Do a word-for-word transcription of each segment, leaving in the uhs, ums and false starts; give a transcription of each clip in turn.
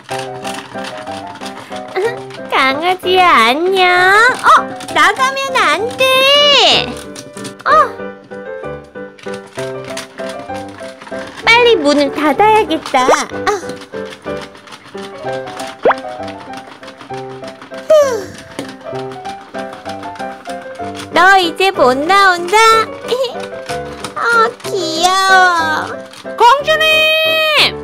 강아지야, 안녕. 어, 나가면 안 돼. 어. 빨리 문을 닫아야겠다. 아. 너 이제 못 나온다? 아, 귀여워. 공주님!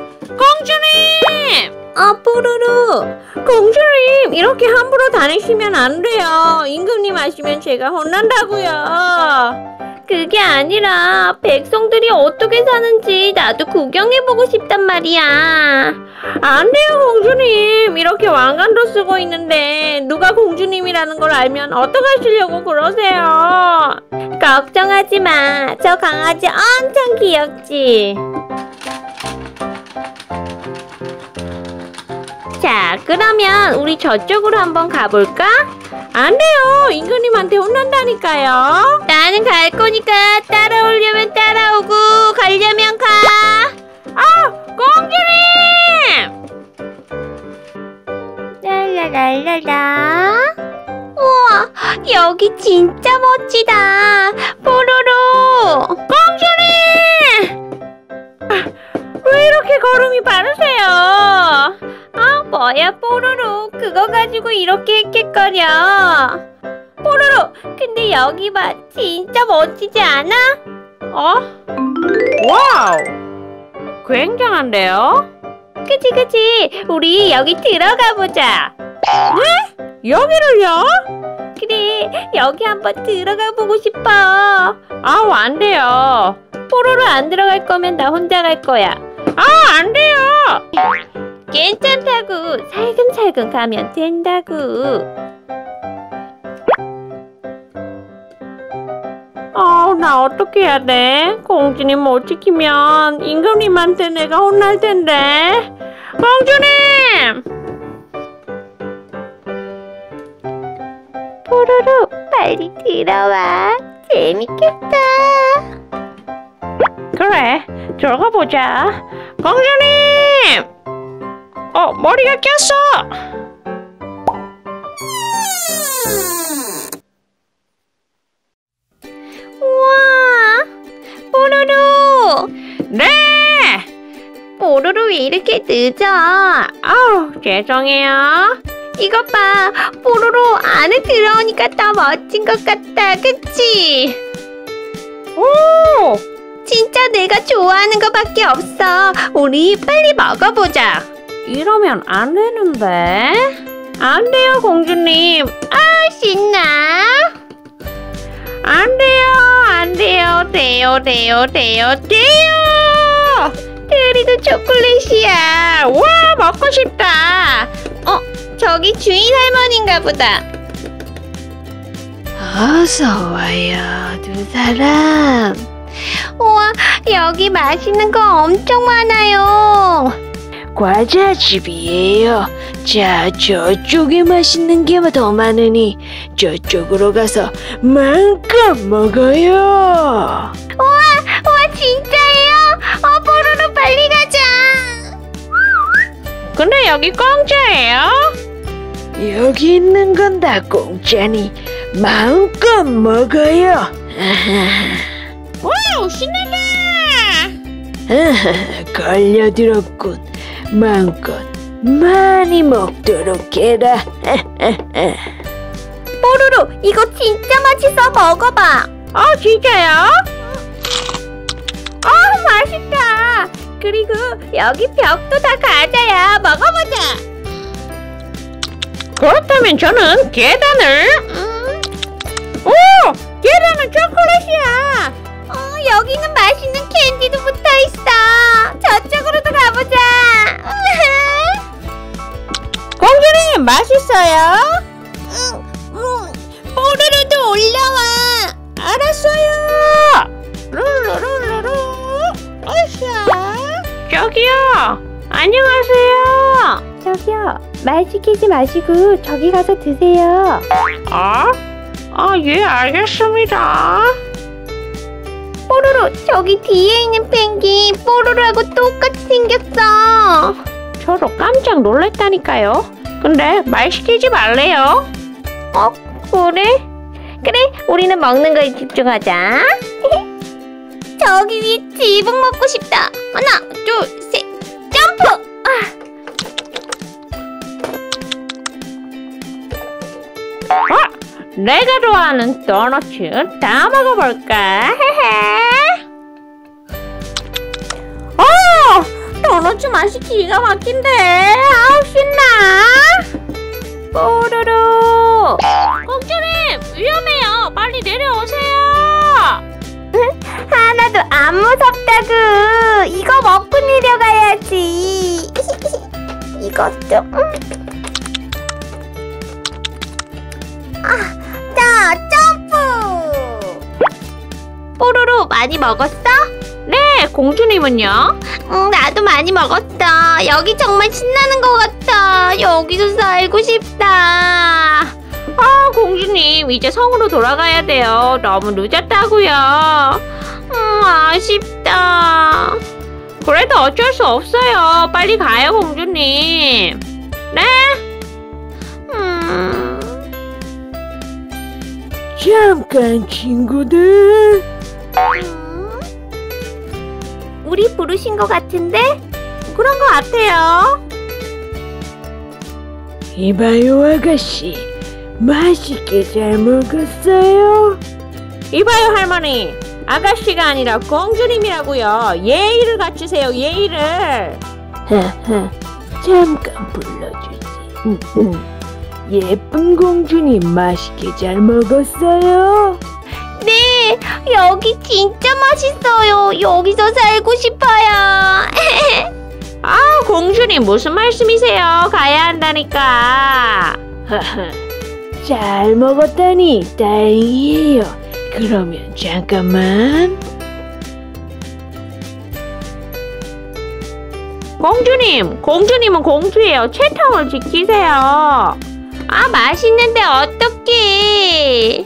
공주님! 아, 뽀로로. 공주님, 이렇게 함부로 다니시면 안 돼요. 임금님 아시면 제가 혼난다고요. 그게 아니라 백성들이 어떻게 사는지 나도 구경해보고 싶단 말이야. 안 돼요, 공주님. 이렇게 왕관도 쓰고 있는데 누가 공주님이라는 걸 알면 어떡하시려고 그러세요? 걱정하지 마. 저 강아지 엄청 귀엽지? 자, 그러면 우리 저쪽으로 한번 가볼까? 안 돼요. 임금님한테 혼난다니까요. 나는 갈 거니까 따라오려면 따라오고 가려면 가. 아, 공주님! 랄라랄라라. 우와, 여기 진짜 멋지다. 뽀로로. 공주님! 왜 이렇게 걸음이 빠르세요? 아, 뭐야, 뽀로로. 그거 가지고 이렇게 헥헥거려. 뽀로로, 근데 여기 봐. 진짜 멋지지 않아? 어? 와우! 굉장한데요? 그치, 그치. 우리 여기 들어가 보자. 네? 여기를요? 그래, 여기 한번 들어가 보고 싶어. 아우, 안 돼요. 뽀로로 안 들어갈 거면 나 혼자 갈 거야. 아, 안 돼요. 괜찮다고. 살금살금 가면 된다고. 아, 나 어떻게 해야 돼? 공주님 못 지키면 임금님한테 내가 혼날 텐데. 공주님! 뽀로로, 빨리 들어와. 재밌겠다. 그래, 들어가 보자. 공주님! 어, 머리가 꼈어! 우와! 뽀로로! 네! 뽀로로 왜 이렇게 늦어? 아우, 죄송해요. 이것 봐! 뽀로로 안에 들어오니까 더 멋진 것 같다, 그치? 오! 진짜 내가 좋아하는 것밖에 없어. 우리 빨리 먹어보자. 이러면 안 되는데. 안 돼요, 공주님. 아, 신나. 안 돼요, 안 돼요. 돼요, 돼요, 돼요, 돼요. 테리도 초콜릿이야. 와, 먹고 싶다. 어, 저기 주인 할머니인가 보다. 어서 와요, 두 사람. 우와, 여기 맛있는 거 엄청 많아요. 과자집이에요. 자, 저쪽에 맛있는 게 더 많으니 저쪽으로 가서 마음껏 먹어요. 우와, 우와, 진짜예요? 어, 뽀로로 빨리 가자. 근데 여기 공짜예요? 여기 있는 건 다 공짜니 마음껏 먹어요. 와우, 신난다. 걸려들었군. 마음껏 많이 먹도록 해라. 뽀로로, 이거 진짜 맛있어. 먹어봐. 아, 진짜요? 아, 맛있다. 그리고 여기 벽도 다 과자야. 먹어보자. 그렇다면 저는 계단을. 음. 오! 계단은 초콜릿이야. 어, 여기는 맛있는 캔디도 붙어있어. 저쪽으로도 가보자. 공주님, 맛있어요? 응, 응. 뽀로로도 올라와. 알았어요. 룰루룰루루. 어샤. 저기요. 안녕하세요. 저기요, 말 시키지 마시고 저기 가서 드세요. 아? 아, 예, 알겠습니다. 뽀로로, 저기 뒤에 있는 펭귄 뽀로로하고 똑같이 생겼어. 저도 깜짝 놀랐다니까요. 근데 말 시키지 말래요. 어, 그래? 그래, 우리는 먹는 거에 집중하자. 저기 위에 지붕 먹고 싶다. 하나, 둘, 셋, 점프! 아, 내가 좋아하는 도너츠 다 먹어볼까? 어! 도너츠 맛이 기가 막힌데. 아우, 신나. 뽀로로. 공주님, 위험해요. 빨리 내려오세요. 하나도 안 무섭다구. 이거 먹고 내려가야지. 이것도. 음. 아, 자, 점프. 뽀로로 많이 먹었어? 네, 공주님은요? 응, 나도 많이 먹었어. 여기 정말 신나는 것 같아. 여기서 살고 싶다. 아, 공주님, 이제 성으로 돌아가야 돼요. 너무 늦었다고요. 음, 아쉽다. 그래도 어쩔 수 없어요. 빨리 가요, 공주님. 네? 음. 잠깐, 친구들. 음? 우리 부르신 것 같은데? 그런 것 같아요. 이봐요, 아가씨. 맛있게 잘 먹었어요? 이봐요, 할머니. 아가씨가 아니라 공주님이라고요. 예의를 갖추세요, 예의를. 하하, 잠깐 불러주지. 음, 음. 예쁜 공주님 맛있게 잘 먹었어요? 네, 여기 진짜 맛있어요. 여기서 살고 싶어요. 아, 공주님 무슨 말씀이세요? 가야 한다니까. 하하, 잘 먹었다니 다행이에요. 그러면 잠깐만. 공주님, 공주님은 공주예요. 채통을 지키세요. 아, 맛있는데 어떡해.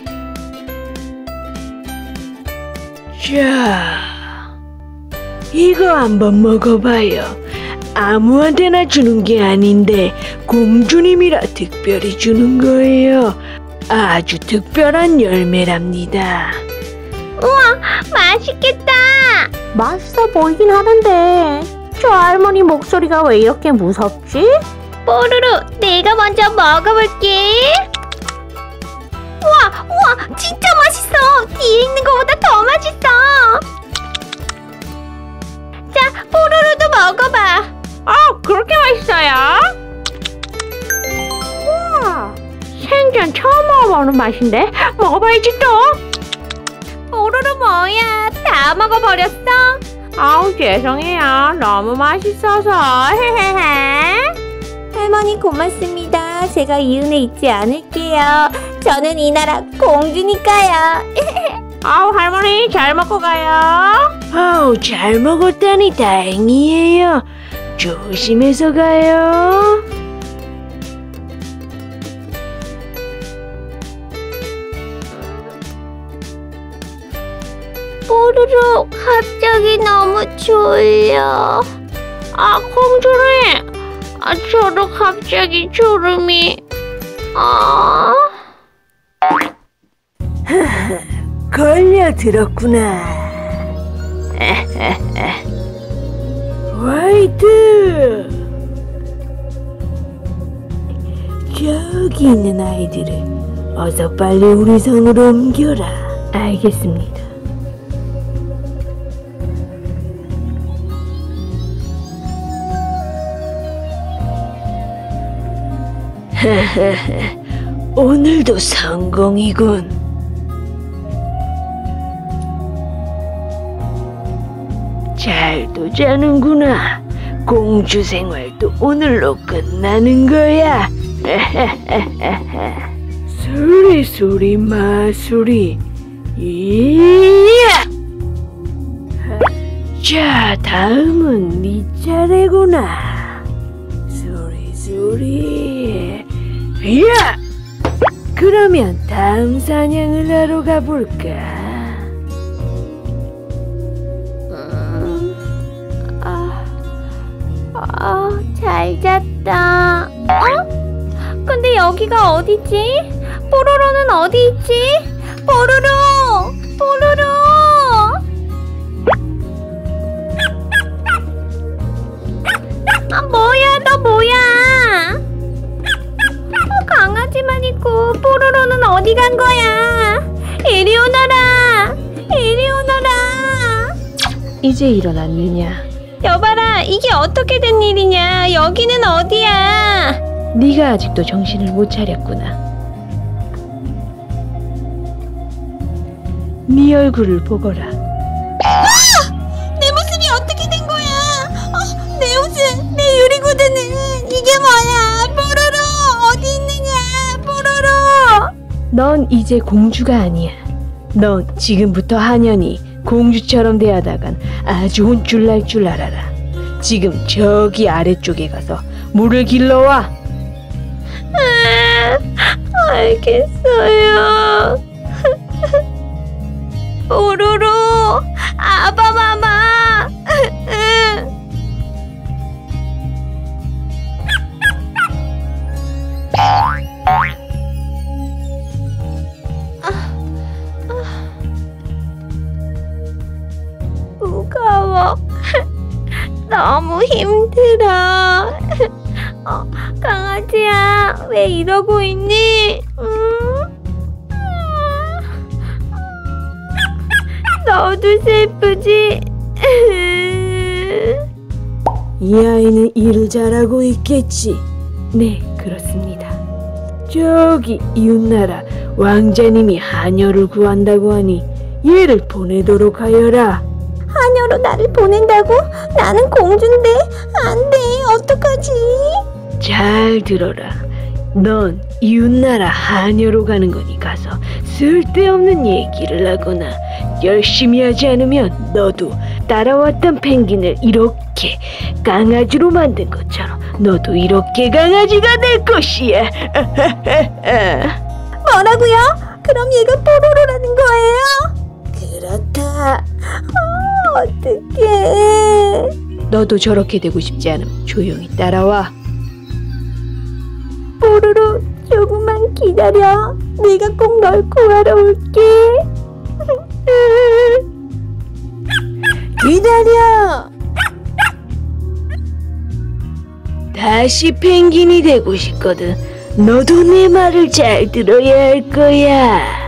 자, 이거 한번 먹어봐요. 아무한테나 주는 게 아닌데 공주님이라 특별히 주는 거예요. 아주 특별한 열매랍니다. 우와, 맛있겠다. 맛있어 보이긴 하는데 저 할머니 목소리가 왜 이렇게 무섭지? 뽀로로, 내가 먼저 먹어볼게. 우와, 우와, 진짜 맛있어. 뒤에 있는 것보다 더 맛있어. 자, 뽀로로도 먹어봐. 아, 그렇게 맛있어요? 우와, 생전 처음 먹어보는 맛인데 먹어봐야지 또. 뽀로로 뭐야, 다 먹어버렸어? 아우, 죄송해요. 너무 맛있어서. 헤헤헤. 할머니 고맙습니다. 제가 이 은혜 잊지 않을게요. 저는 이 나라 공주니까요. 아우, 할머니 잘 먹고 가요. 아우, 잘 먹었다니 다행이에요. 조심해서 가요. 뽀로로, 갑자기 너무 졸려. 아, 공주님. 아, 저도 갑자기 졸음이. 아. 걸려들었구나. 화이트! 저기 있는 아이들을 어서 빨리 우리 성으로 옮겨라. 알겠습니다. 오늘도 성공이군. 잘도 자는구나. 공주 생활도 오늘로 끝나는 거야. 소리 소리 마소리. 이야! 자, 다음은 네 차례구나. 소리 소리. 이야! 그러면 다음 사냥을 하러 가볼까? 음, 아, 아, 잘 잘 잤다. 어? 근데 여기가 어디지? 뽀로로는 어디 있지? 뽀로로! 뽀로로! 아, 뭐야, 너 뭐야? 어, 강아지만 있고 뽀로로는 어디 간 거야? 이리 오너라! 이리 오너라! 이제 일어났느냐? 여봐라, 이게 어떻게 된 일이냐? 여기는 어디야? 네가 아직도 정신을 못 차렸구나. 네 얼굴을 보거라. 내 모습이 어떻게 된 거야? 어, 내 옷은, 내 유리구두는 이게 뭐야? 뽀로로 어디 있느냐? 뽀로로! 넌 이제 공주가 아니야. 넌 지금부터 한연히 공주처럼 대하다간 아주 혼쭐 날 줄 알아라. 지금 저기 아래쪽에 가서 물을 길러와. 아, 알겠어요. 뽀로로, 아바마마. 무거워. 너무 힘들어. 어, 강아지야, 왜 이러고 있니? 응? 너도 슬프지? 이 아이는 일을 잘하고 있겠지. 네, 그렇습니다. 저기 이웃나라 왕자님이 하녀를 구한다고 하니 얘를 보내도록 하여라. 하녀로 나를 보낸다고? 나는 공주인데. 안 돼, 어떡하지? 잘 들어라. 넌 이웃나라 하녀로 가는 거니 가서 쓸데없는 얘기를 하거나 열심히 하지 않으면 너도 따라왔던 펭귄을 이렇게 강아지로 만든 것처럼 너도 이렇게 강아지가 될 것이야. 뭐라고요? 그럼 얘가 뽀로로라는 거예요? 그렇다. 어, 어떡해. 너도 저렇게 되고 싶지 않으면 조용히 따라와. 뽀로로, 조금만 기다려. 내가 꼭 널 구하러 올게. 기다려. 다시 펭귄이 되고 싶거든. 너도 내 말을 잘 들어야 할 거야.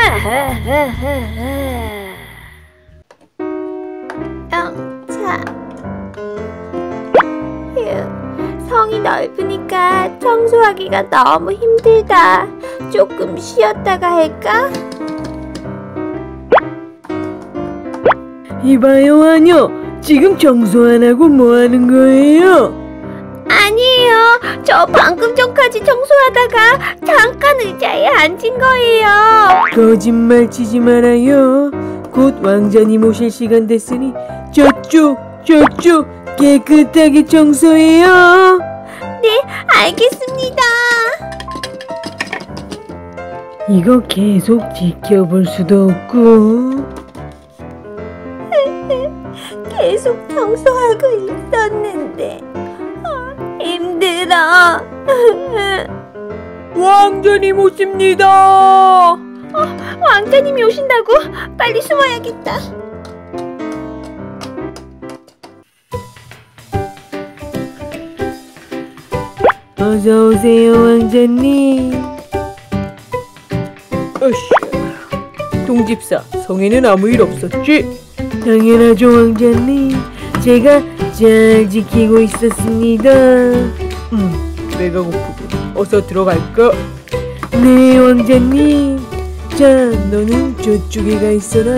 영차. 휴, 성이 넓으니까 청소하기가 너무 힘들다. 조금 쉬었다가 할까? 이봐요, 하녀. 지금 청소 안 하고 뭐 하는 거예요? 아니에요. 저 방금 전까지 청소하다가 잠깐 의자에 앉은 거예요. 거짓말 치지 말아요. 곧 왕자님 오실 시간 됐으니 저쪽, 저쪽 깨끗하게 청소해요. 네, 알겠습니다. 이거 계속 지켜볼 수도 없고. 계속 청소하고 있었는데 어, 힘들어. 왕자님 오십니다. 어, 왕자님이 오신다고? 빨리 숨어야겠다. 어서 오세요, 왕자님. 어씨, 동집사, 성에는 아무 일 없었지? 당연하죠, 왕자님. 제가 잘 지키고 있었습니다. 음, 배가 고프군. 어서 들어갈까? 네, 왕자님. 자, 너는 저쪽에 가 있어라.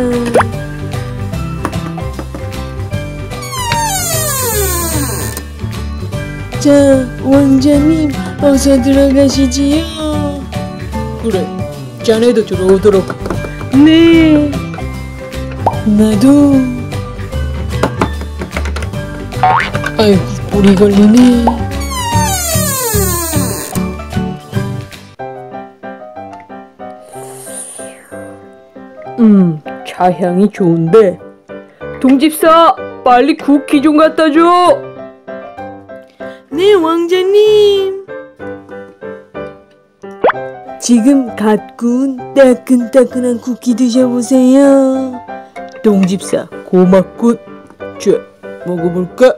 자, 왕자님, 어서 들어가시지요. 그래, 자네도 들어오도록. 네. 나도. 아이고, 물이 걸리네. 음, 차향이 좋은데. 동집사, 빨리 쿠키 좀 갖다 줘. 네, 왕자님. 지금 갓 구운 따끈따끈한 쿠키 드셔보세요. 동집사 고맙군. 자, 먹어볼까?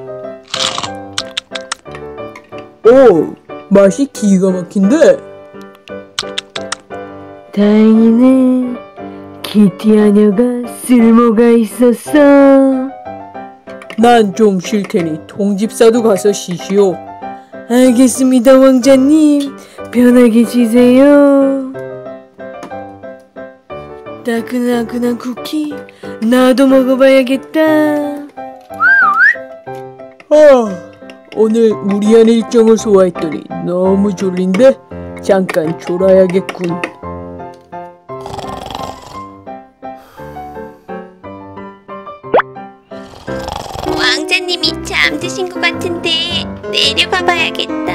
오, 맛이 기가 막힌데? 다행이네. 키티 하녀가 쓸모가 있었어. 난 좀 쉴 테니 동집사도 가서 쉬시오. 알겠습니다, 왕자님. 편하게 쉬세요. 따끈따끈한 쿠키 나도 먹어봐야겠다. 아, 오늘 무리한 일정을 소화했더니 너무 졸린데 잠깐 졸아야겠군. 왕자님이 잠드신 것 같은데 내려가 봐야겠다.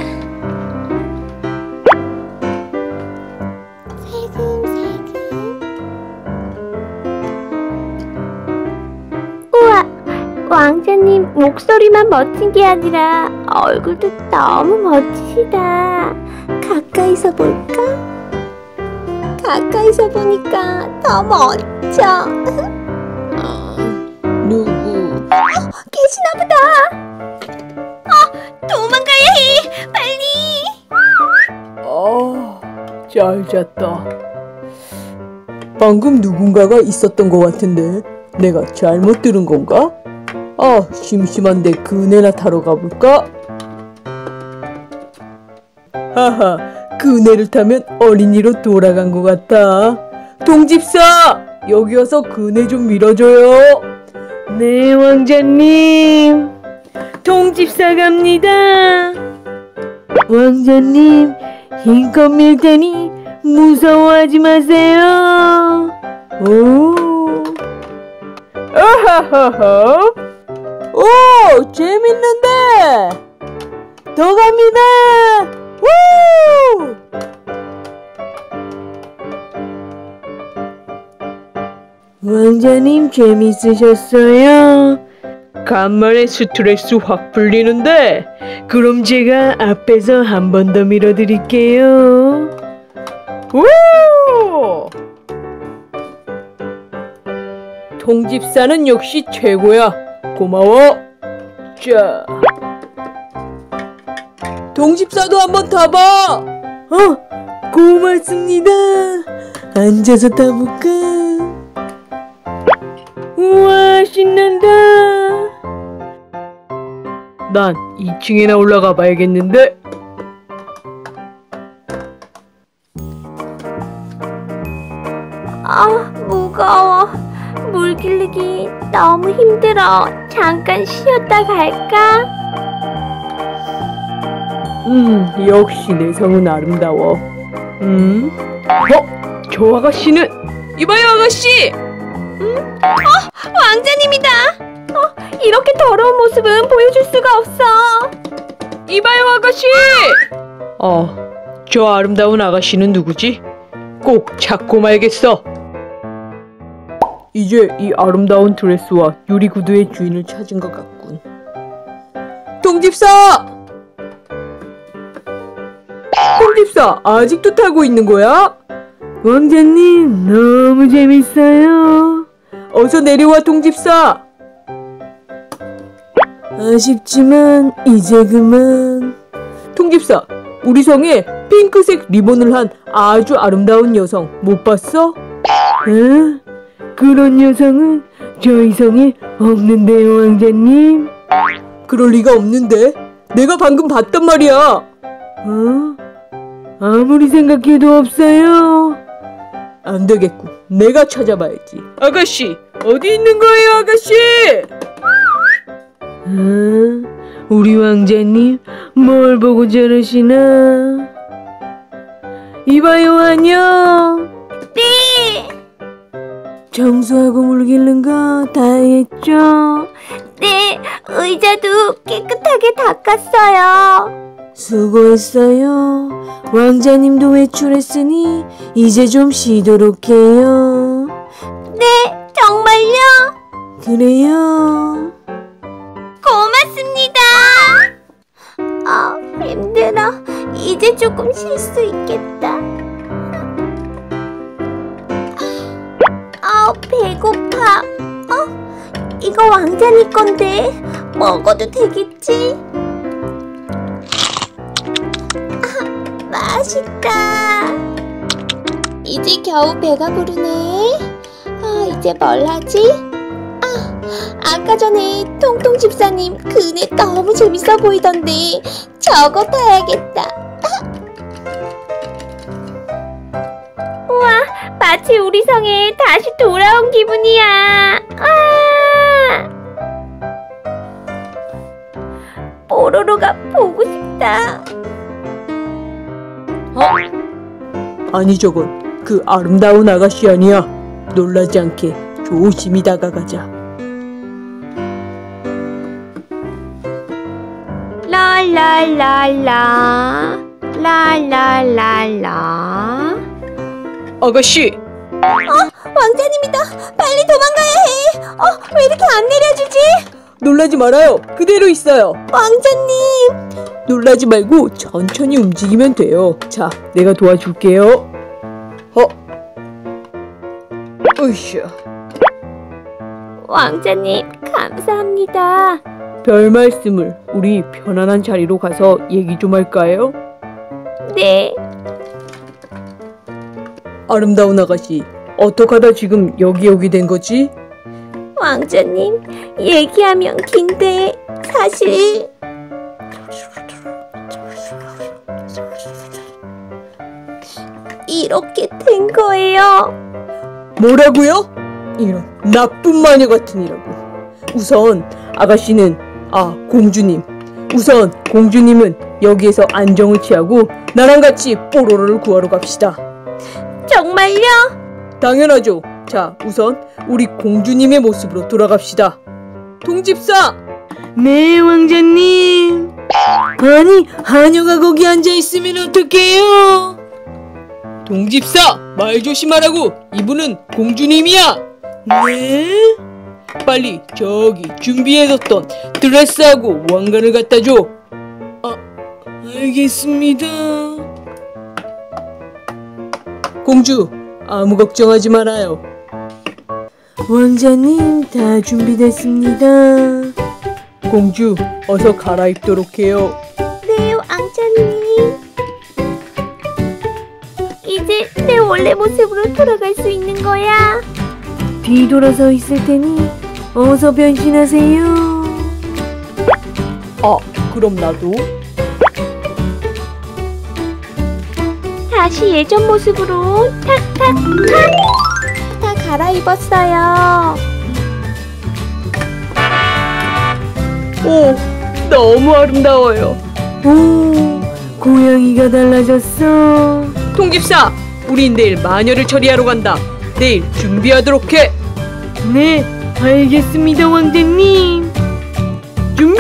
우와, 왕자님 목소리만 멋진 게 아니라 얼굴도 너무 멋지시다. 가까이서 볼까? 가까이서 보니까 더 멋져. 누구? 계시나 보다. 도망가야 해! 빨리! 아, 잘 잤다. 방금 누군가가 있었던 것 같은데 내가 잘못 들은 건가? 아, 심심한데 그네나 타러 가볼까? 하하, 그네를 타면 어린이로 돌아간 것 같아. 동집사! 여기 와서 그네 좀 밀어줘요. 네, 왕자님. 동집사 갑니다. 왕자님, 힘껏 밀 테니 무서워하지 마세요. 오, 아하하하. 오, 재밌는데. 더 갑니다. 우! 왕자님 재밌으셨어요? 간만에 스트레스 확 풀리는데 그럼 제가 앞에서 한 번 더 밀어드릴게요. 우! 동집사는 역시 최고야. 고마워. 자, 동집사도 한번 타봐. 어, 고맙습니다. 앉아서 타볼까? 우와, 신난다. 난 이 층이나 올라가 봐야겠는데. 아, 무거워. 물 길르기 너무 힘들어. 잠깐 쉬었다 갈까? 음, 역시 내 성은 아름다워. 음? 어? 저 아가씨는? 이봐요, 아가씨! 왕자님이다! 이렇게 더러운 모습은 보여줄 수가 없어. 이봐요, 아가씨! 어, 저 아름다운 아가씨는 누구지? 꼭 찾고 말겠어. 이제 이 아름다운 드레스와 유리 구두의 주인을 찾은 것 같군. 동집사! 동집사, 아직도 타고 있는 거야? 왕자님, 너무 재밌어요. 어서 내려와, 동집사. 아쉽지만 이제 그만. 동집사, 우리 성에 핑크색 리본을 한 아주 아름다운 여성 못 봤어? 에? 그런 여성은 저희 성에 없는데요, 왕자님. 그럴 리가 없는데. 내가 방금 봤단 말이야. 어? 아무리 생각해도 없어요. 안 되겠군. 내가 찾아봐야지. 아가씨, 어디 있는 거예요, 아가씨? 아, 우리 왕자님 뭘 보고 저러시나? 이봐요, 안녕. 네. 청소하고 물 길른 거 다 했죠? 네, 의자도 깨끗하게 닦았어요. 수고했어요. 왕자님도 외출했으니 이제 좀 쉬도록 해요. 네, 정말요? 그래요. 고맙습니다! 힘들어. 이제 조금 쉴 수 있겠다. 아, 배고파. 어? 이거 왕자님 건데 먹어도 되겠지? 아, 맛있다. 이제 겨우 배가 부르네. 아, 이제 뭘 하지? 아, 아까 전에 통통 집사님 그네 너무 재밌어 보이던데 저거 타야겠다. 우와, 마치 우리 성에 다시 돌아온 기분이야. 아! 뽀로로가 보고 싶다. 어? 아니 저건 그 아름다운 아가씨 아니야. 놀라지 않게 조심히 다가가자. 랄랄랄라 랄랄랄라. 아가씨! 어? 왕자님이다. 빨리 도망가야 해. 어? 왜 이렇게 안 내려주지? 놀라지 말아요. 그대로 있어요. 왕자님. 놀라지 말고 천천히 움직이면 돼요. 자, 내가 도와줄게요. 어? 으쌰. 왕자님 감사합니다. 별 말씀을. 우리 편안한 자리로 가서 얘기 좀 할까요? 네. 아름다운 아가씨, 어떡하다 지금 여기 오게 된 거지? 왕자님, 얘기하면 긴데 사실 이렇게 된 거예요. 뭐라고요? 이런 나쁜 마녀 같으니라고. 우선 아가씨는, 아 공주님, 우선 공주님은 여기에서 안정을 취하고 나랑 같이 뽀로로를 구하러 갑시다. 정말요? 당연하죠. 자, 우선 우리 공주님의 모습으로 돌아갑시다. 통집사! 네, 왕자님. 아니, 하녀가 거기 앉아있으면 어떡해요? 동집사, 말 조심하라고. 이분은 공주님이야. 네? 빨리 저기 준비해뒀던 드레스하고 왕관을 갖다 줘. 아, 알겠습니다. 공주, 아무 걱정하지 말아요. 왕자님, 다 준비됐습니다. 공주, 어서 갈아입도록 해요. 네, 왕자님. 이제 내 원래 모습으로 돌아갈 수 있는 거야. 뒤돌아서 있을 테니 어서 변신하세요. 아, 그럼 나도? 다시 예전 모습으로 탁탁탁 다 갈아입었어요. 오, 너무 아름다워요. 오, 고양이가 달라졌어. 통집사, 우린 내일 마녀를 처리하러 간다. 내일 준비하도록 해. 네, 알겠습니다, 왕자님. 준비!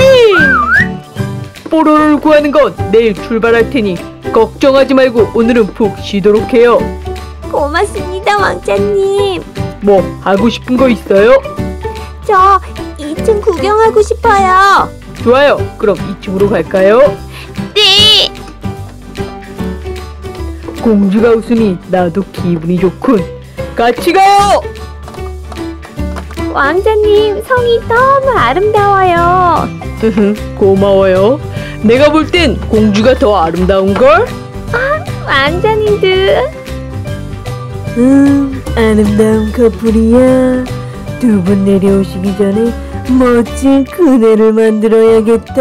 뽀로로를 구하는 건 내일 출발할 테니 걱정하지 말고 오늘은 푹 쉬도록 해요. 고맙습니다, 왕자님. 뭐 하고 싶은 거 있어요? 저 이 층 구경하고 싶어요. 좋아요. 그럼 이쪽으로 갈까요? 네. 공주가 웃으니 나도 기분이 좋군. 같이 가요! 왕자님, 성이 너무 아름다워요. 고마워요. 내가 볼 땐 공주가 더 아름다운걸? 왕자님도. 음, 아름다운 커플이야. 두 분 내려오시기 전에 멋진 그네를 만들어야겠다.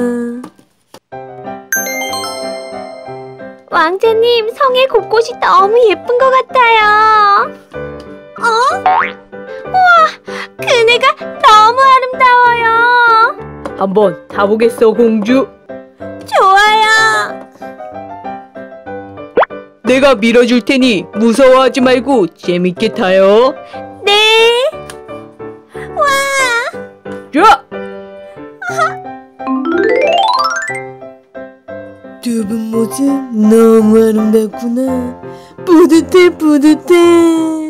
왕자님, 성의 곳곳이 너무 예쁜 것 같아요. 어? 우와, 그네가 너무 아름다워요. 한번 타보겠어, 공주. 좋아요. 내가 밀어줄 테니 무서워하지 말고 재밌게 타요. 네. 와. 자! 두 분 모습 너무 아름답구나. 뿌듯해, 뿌듯해.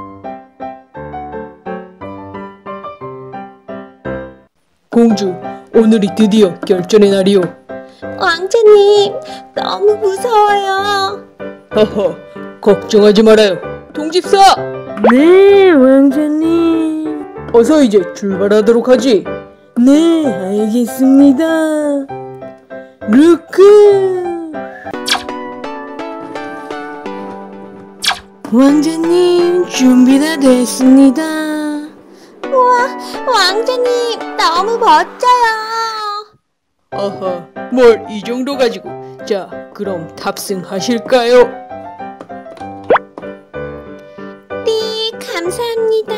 공주, 오늘이 드디어 결전의 날이오. 왕자님, 너무 무서워요. 허허, 걱정하지 말아요, 동집사. 네, 왕자님. 어서 이제 출발하도록 하지. 네, 알겠습니다. 루크! 왕자님, 준비 다 됐습니다. 우와, 왕자님, 너무 멋져요. 아하, 뭘 이 정도 가지고. 자, 그럼 탑승하실까요? 네, 감사합니다.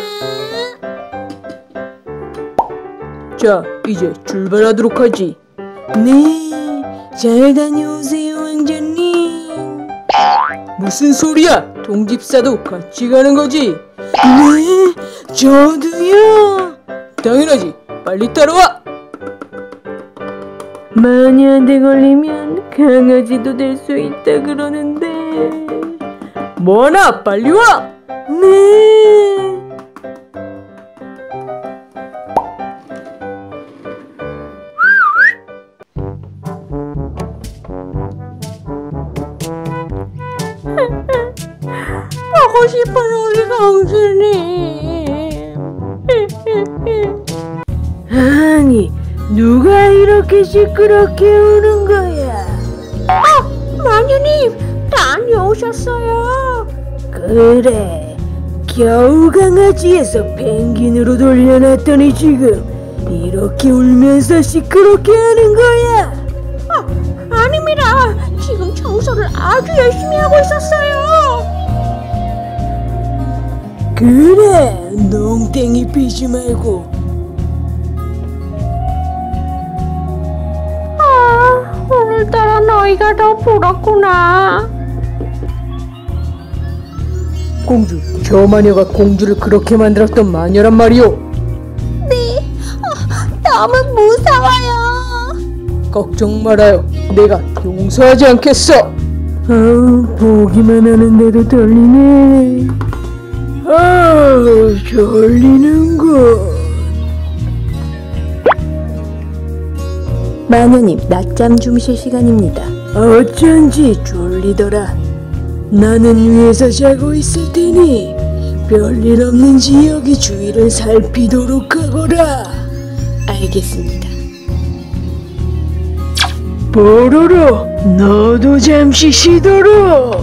자, 이제 출발하도록 하지. 네, 잘 다녀오세요, 왕자님. 무슨 소리야? 동집사도 같이 가는 거지? 네, 저도요. 당연하지. 빨리 따라와. 마녀한테 걸리면 강아지도 될 수 있다 그러는데. 뭐하나, 빨리 와. 네. 보고 싶은 우리 공주님. 아니, 누가 이렇게 시끄럽게 우는 거야? 마녀님, 다녀오셨어요. 그래, 겨우 강아지에서 펭귄으로 돌려놨더니 지금 이렇게 울면서 시끄럽게 하는 거야. 아, 아닙니다. 지금 청소를 아주 열심히 하고 있었어요. 그래, 농땡이 피지 말고. 아, 오늘따라 너희가 더 부럽구나. 공주, 저 마녀가 공주를 그렇게 만들었던 마녀란 말이오. 네, 어, 너무 무서워요. 걱정 말아요. 내가 용서하지 않겠어. 아우, 보기만 하는데도 떨리네. 아우, 졸리는군. 마녀님, 낮잠 주무실 시간입니다. 어쩐지 졸리더라. 나는 위에서 자고 있을 테니 별일 없는지 여기 주위를 살피도록 하거라. 알겠습니다. 뽀로로, 너도 잠시 쉬도록.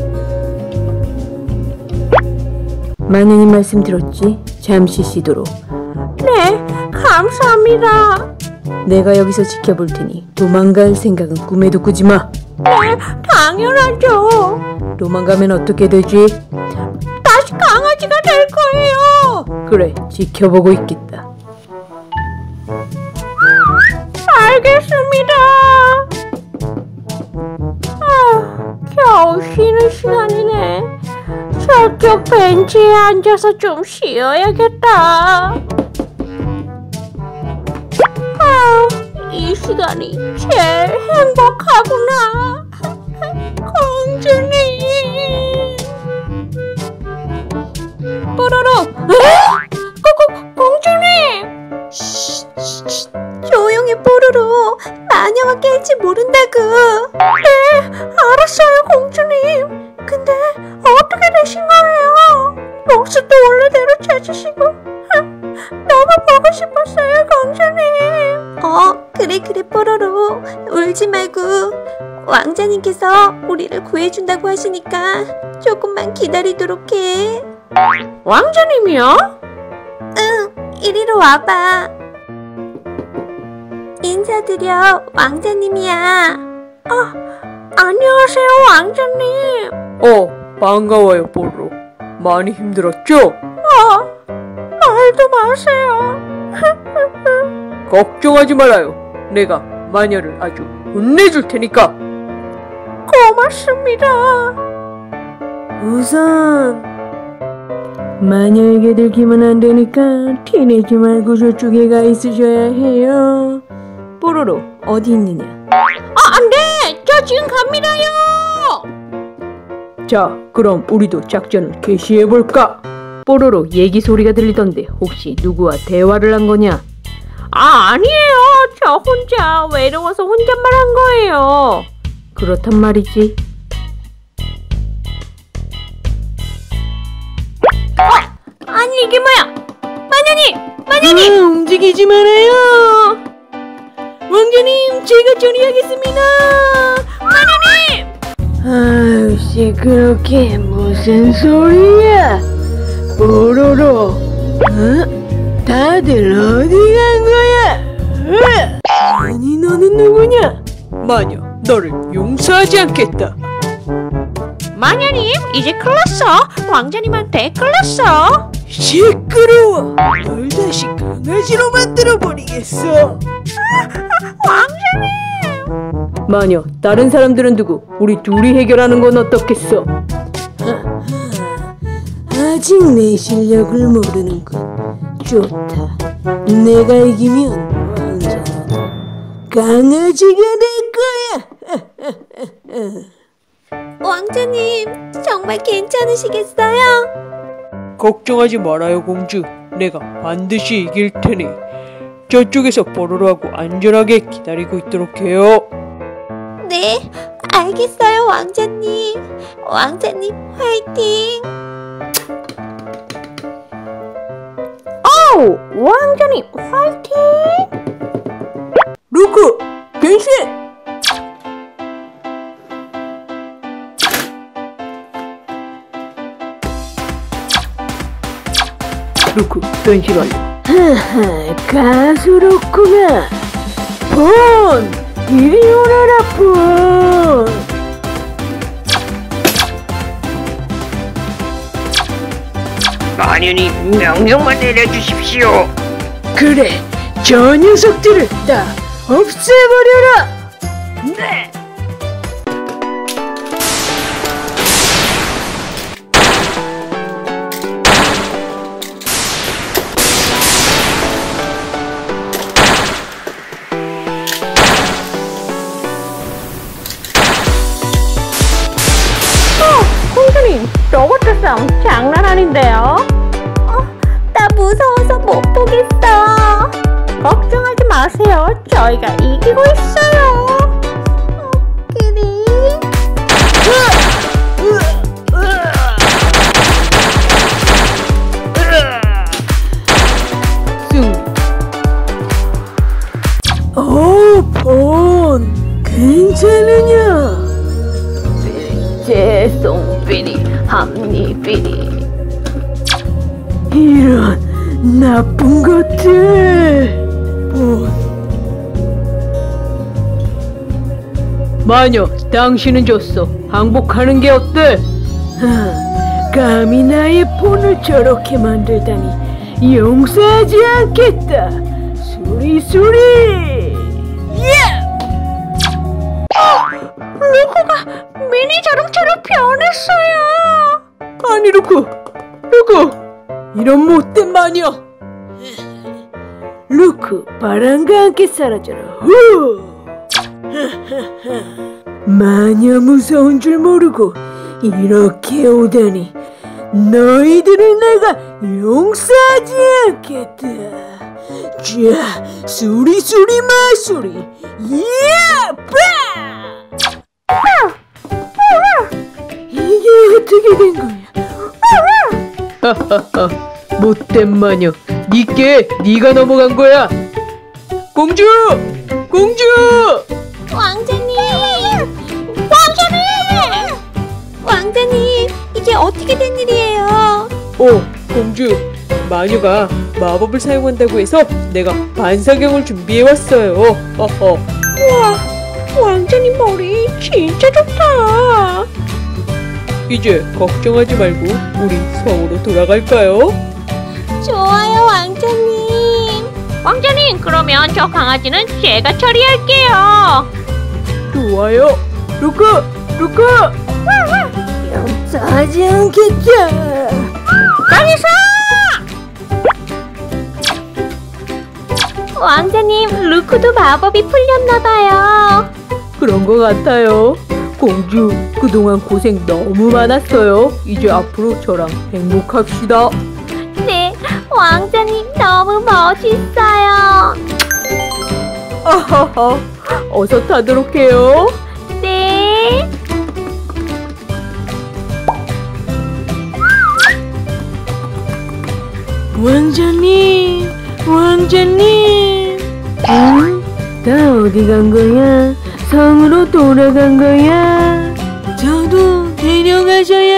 마녀님 말씀 들었지? 잠시 쉬도록. 네, 감사합니다. 내가 여기서 지켜볼 테니 도망갈 생각은 꿈에도 꾸지 마. 네, 당연하죠. 도망가면 어떻게 되지? 다시 강아지가 될 거예요. 그래, 지켜보고 있겠다. 알겠습니다. 아, 겨우 쉬는 시간이네. 저쪽 벤치에 앉아서 좀 쉬어야겠다. 아, 이 시간이 제일 행복하구나. 공주님. 뽀로로. 고, 공주님. 쉬, 쉬, 쉬. 조용히 뽀로로. 마녀가 깰지 모른다고. 네, 알았어요, 공주님. 근데 어떻게 되신 거예요? 모습도 원래대로 찾으시고. 너무 보고 싶었어요, 공주님. 어, 그래 그래 뽀로로. 울지 말고. 왕자님께서 우리를 구해준다고 하시니까 조금만 기다리도록 해. 왕자님이요? 응, 이리로 와봐. 인사드려, 왕자님이야. 아, 안녕하세요, 왕자님. 어, 반가워요, 뽀로로. 많이 힘들었죠? 아, 말도 마세요. 걱정하지 말아요. 내가 마녀를 아주 혼내줄 테니까. 고맙습니다. 우선 마녀에게 들키면 안 되니까 티내지 말고 저쪽에 가 있으셔야 해요. 뽀로로, 어디 있느냐? 아, 안 돼! 저 지금 갑니다요! 자, 그럼 우리도 작전을 개시해볼까? 뽀로로, 얘기 소리가 들리던데 혹시 누구와 대화를 한 거냐? 아, 아니에요. 저 혼자 외로워서 혼잣말 한 거예요. 그렇단 말이지. 어? 아니, 이게 뭐야? 마녀님! 마녀님! 아, 움직이지 말아요. 왕자님, 제가 처리하겠습니다. 마녀님! 아유, 시끄럽게 무슨 소리야? 뽀로로, 어? 다들 어디 간 거야? 으! 아니, 너는 누구냐? 마녀, 너를 용서하지 않겠다. 마녀님, 이제 큰일 났어. 왕자님한테 큰일 났어. 시끄러워. 널 다시 강아지로 만들어버리겠어. 왕자님! 마녀, 다른 사람들은 누구? 우리 둘이 해결하는 건 어떻겠어? 아직 내 실력을 모르는군. 좋다. 내가 이기면 왕자는 강아지가 될 거야. 왕자님, 정말 괜찮으시겠어요? 걱정하지 말아요, 공주. 내가 반드시 이길 테니 저쪽에서 뽀로로하고 안전하게 기다리고 있도록 해요. 네, 알겠어요, 왕자님. 왕자님, 화이팅! 오, 왕자님 화이팅! 루크, 변신! 루크, 변신 완료. 하하, 가수롭구나. 본, 이리 오너라 본. 마녀님, 명령만 내려주십시오. 그래, 저 녀석들을 다 없애버려라. 네. 공주님, 로봇 싸움 장난 아닌데요? 어, 나 무서워서 못 보겠어. 걱정하지 마세요. 저희가 이기고 있어요. 어, 그래? 승리. 오, 본, 괜찮으냐? 재송비리, 합리비리. 이런 나쁜 것들. 본, 마녀, 당신은 졌어. 항복하는 게 어때? 아, 감히 나의 폰을 저렇게 만들다니 용서하지 않겠다. 수리수리. 루크가 미니 자동차로 변했어요. 아니, 루크, 루크, 이런 못된 마녀. 루크, 바람과 함께 사라져라. 후! 마녀 무서운 줄 모르고 이렇게 오다니. 너희들을 내가 용서하지 않겠다. 자, 수리수리 마수리. 예! 빠! 이게 어떻게 된 거야? 하하하, 못된 마녀. 니께 니가 넘어간 거야. 공주! 공주! 왕자님! 왕자님! 왕자님, 이게 어떻게 된 일이에요? 오, 공주. 마녀가 마법을 사용한다고 해서 내가 반사경을 준비해왔어요. 어허. 우와, 왕자님 머리 진짜 좋다. 이제 걱정하지 말고 우리 성으로 돌아갈까요? 좋아요, 왕자님. 왕자님, 그러면 저 강아지는 제가 처리할게요. 좋아요. 루크! 루크! 용서하지 않겠다. 가리사! 왕자님, 루크도 마법이 풀렸나봐요. 그런 거 같아요. 공주, 그동안 고생 너무 많았어요. 이제 앞으로 저랑 행복합시다. 네, 왕자님 너무 멋있어요. 아하하. 어서 타도록 해요. 네. 왕자님, 왕자님. 응? 다 어디 간 거야? 성으로 돌아간 거야? 저도 데려가셔야